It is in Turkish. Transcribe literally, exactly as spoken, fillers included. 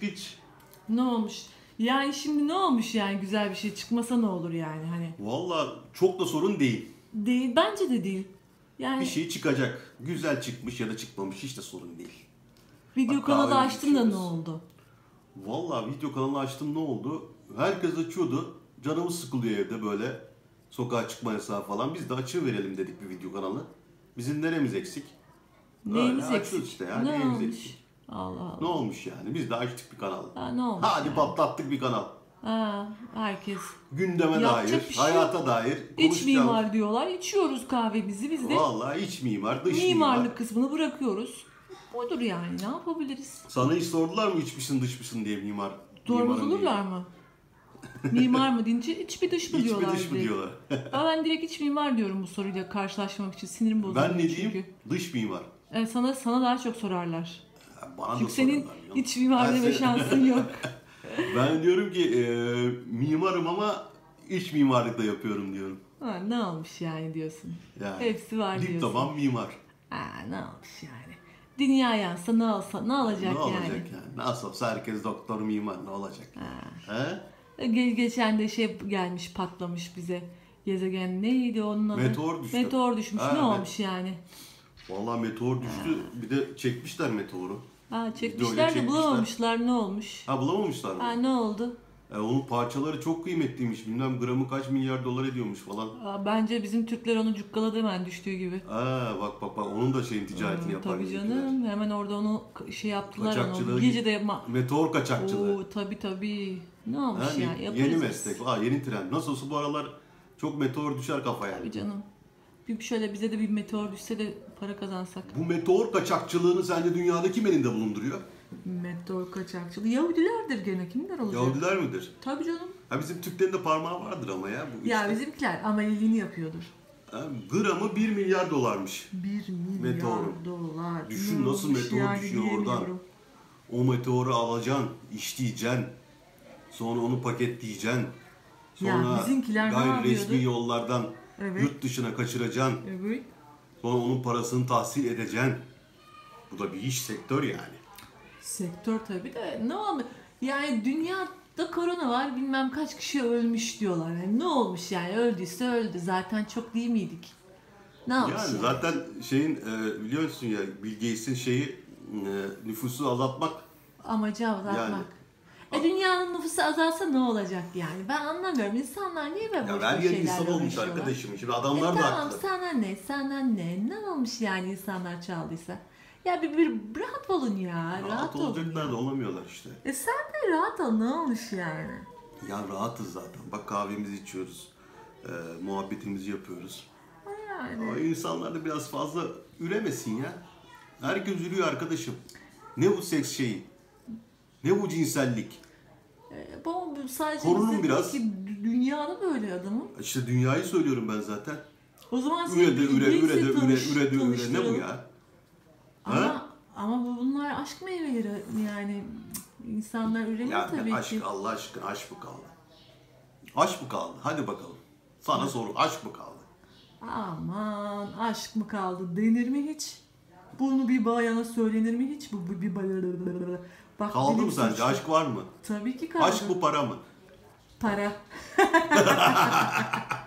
Hiç. Ne olmuş? Yani şimdi ne olmuş yani güzel bir şey çıkmasa ne olur yani hani? Vallahi çok da sorun değil. Değil, bence de değil. Yani Bir şey çıkacak. Güzel çıkmış ya da çıkmamış hiç de sorun değil. video Bak, kanalı kahvemizi açtın da ne içiyoruz. oldu? Vallahi video kanalı açtım ne oldu? Herkes açıyordu. Canımız sıkılıyor evde böyle. Sokağa çıkma yasağı falan. Biz de açıverelim dedik bir video kanalı. Bizim neremiz eksik? Neyimiz Öyle eksik? açıyoruz işte ya. Ne Neyimiz olmuş? eksik? Allah Allah. Ne olmuş yani? Biz de açtık bir kanal. Ha, ne olmuş Hadi yani? patlattık bir kanal. Ha, herkes. Gündeme Yapacak dair, bir şey hayata dair İç konuşacağımız. mimar diyorlar. İçiyoruz kahvemizi biz de. Vallahi iç mimar, dış Mimarlık mimar. kısmını bırakıyoruz. Budur yani. Ne yapabiliriz? Sana hiç sordular mı iç misin dış mısın diye mimar? Sormaz mimarın olurlar mı? Mimar mı deyince iç bir dış mı İç mi diyorlar. dış mı direkt. diyorlar. Ama ben direkt iç mimar diyorum bu soruyla karşılaşmak için. Sinirim bozuluyor Ben ne çünkü. diyeyim? Dış mimar. Evet, sana sana daha çok sorarlar. Ya bana Çünkü da senin soruyorlar. canım. iç mimar Ben deme se- şansın yok. Ben diyorum ki e, mimarım ama iç mimarlıkla yapıyorum diyorum. Ha, ne olmuş yani diyorsun. Yani Hepsi var dip diyorsun. taban mimar. Ha, ne olmuş yani. Dünya yansa ne olsa ne olacak ne yani. olacak yani? Nasıl olsa herkes doktor mimar ne olacak? He? Ge- Geçen de şey gelmiş patlamış bize. Gezegen neydi onun adı? Meteor düştü. Meteor düşmüş. Ha, ne evet. olmuş yani? Vallahi meteor düştü. Bir de çekmişler meteoru. Ha, Videoyla çekmişler de çekmişler. bulamamışlar. Ne olmuş? Ha bulamamışlar mı? Ha, ne oldu? E, onun parçaları çok kıymetliymiş. Bilmem gramı kaç milyar dolar ediyormuş falan. Aa, bence bizim Türkler onu cukkaladı hemen düştüğü gibi. Aa, bak bak bak onun da şeyin ticaretini Aa, yapar. tabii bizimkiler. canım. Hemen orada onu k- şey yaptılar. Kaçakçılığı, Onu. Gece de ma- meteor kaçakçılığı. Oo, tabii tabii. Ne olmuş Ha, ya? yeni Yaparız biz. meslek. Aa, yeni trend. Nasıl olsa bu aralar çok meteor düşer kafaya. Tabii canım. Bir şöyle bize de bir meteor düşse de para kazansak. Bu meteor kaçakçılığını sence dünyada kim elinde bulunduruyor? Meteor kaçakçılığı. Yahudilerdir gene. Kimler olacak? Yahudiler midir? Tabii canım. Ha bizim Türklerin de parmağı vardır ama ya bu Ya işte. bizimkiler ameliliğini yapıyordur. Ha, gramı bir milyar dolarmış. Bir milyar Meteoru. dolar. Düşün Ne nasıl olmuş meteor yani düşüyor oradan. diyemiyorum. O meteoru alacaksın, işleyeceksin. Sonra onu paketleyeceksin. Ya Sonra bizimkiler ne gayri resmi yapıyordu? yollardan Evet. yurt dışına kaçıracaksın. Evet. Sonra onun parasını tahsil edeceksin. Bu da bir iş, sektör yani. Sektör tabii de ne olmuş? Yani dünyada korona var bilmem kaç kişi ölmüş diyorlar. Yani ne olmuş yani öldüyse öldü. Zaten çok değil miydik? Ne olmuş Yani yani? zaten şeyin e, biliyorsun ya Bill Gates'in şeyi e, nüfusu azaltmak. Amacı azaltmak. Yani. E dünyanın nüfusu azalsa ne olacak yani? Ben anlamıyorum. İnsanlar niye böyle Ya boş her boş yer şeylerle insan olmuş uğraşıyorlar? arkadaşım. Şimdi E adamlar da tamam haklı. sana ne, sana ne? Ne olmuş yani insanlar çaldıysa? Ya bir, bir rahat olun ya. Rahat, Rahat olun. olacaklar da olamıyorlar işte. E sen de rahat ol. Ne olmuş yani? Ya rahatız zaten. Bak kahvemizi içiyoruz. E, muhabbetimizi yapıyoruz. Yani. Ama insanlar da biraz fazla üremesin ya. Herkes ürüyor arkadaşım. Ne bu seks şeyi? Ne bu cinsellik? E, bu sadece Korunun bizde değil biraz. ki dü- dünyada böyle adamım. İşte dünyayı söylüyorum ben zaten. O zaman seni Üre de Bill üre, üre de Gates'le üre, tanış- üre de üre. Ne bu tanıştıralım. ya? Ama, Ha? ama bu- bunlar aşk meyveleri yani insanlar üremiyor Yani tabii aşk, ki. Allah aşkına aşk mı kaldı? Aşk mı kaldı? Hadi bakalım. Sana soru, aşk mı kaldı? Aman aşk mı kaldı denir mi hiç? Bunu bir bayana söylenir mi hiç? Bu, bu bir bay- Bak, Kaldı benim mı sence? suçum. Aşk var mı? Tabii ki kaldı. Aşk mı para mı? Para.